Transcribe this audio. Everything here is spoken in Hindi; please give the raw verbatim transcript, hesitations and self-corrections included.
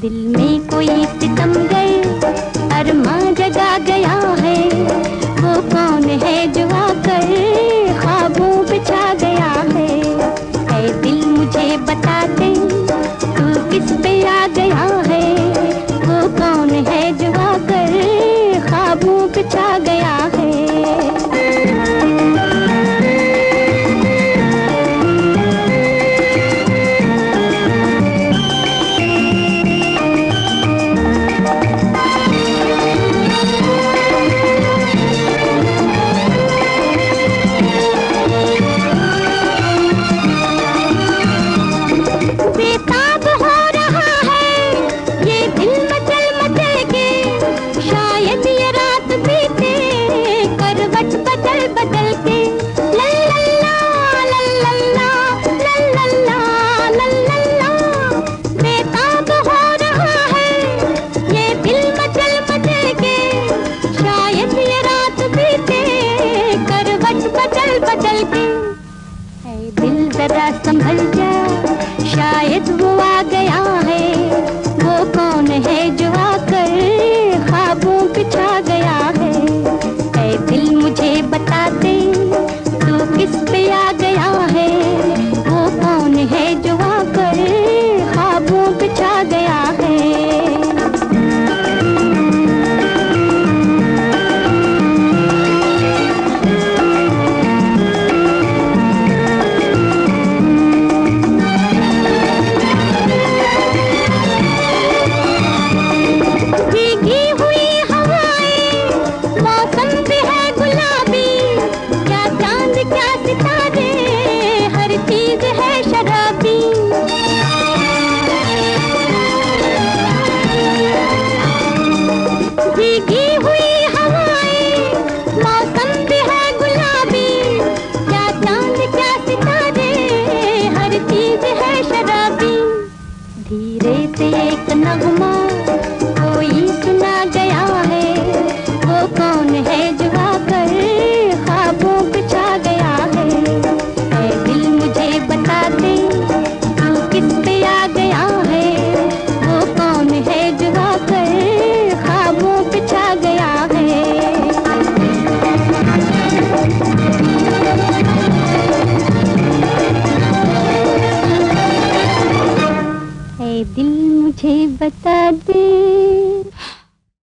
दिल में कोई सितमगर अरमां जगा गया है, वो कौन है जो आकर ख्वाबों पे छा गया है। ऐ दिल मुझे बता दे तू किस पे आ गया है, वो कौन है जो आकर ख्वाबों पे छा गया है। बेताब हो रहा है ये दिल मचल मचल के, शायद ये रात बीते करवट बदल बदल के। लल्लल्ला लल्लल्ला लल्लल्ला लल्लल्ला, बेताब हो रहा है ये दिल मचल मचल के, शायद ये रात बीते करवट बदल बदल के। ऐ दिल जरा संभल जा, शायद वो आ गया है, वो कौन है जो आकर ख्वाबों पे छा गया है। ऐ दिल मुझे बता दे तू किस पे आ गया है, वो कौन है जो आकर ख्वाबों पे छा गया है। भीगी हुई हवाएं, मौसम भी है गुलाबी, क्या चांद क्या सितारे, हर चीज है शराबी। धीरे से एक नगमा कोई सुना गया है, वो कौन है जो आकर ख्वाबों पे छा गया है। ऐ दिल मुझे बता दे तू किस पे आ गया है, वो कौन है जो आकर ख्वाबों पे छा गया है। ऐ दिल मुझे बता दे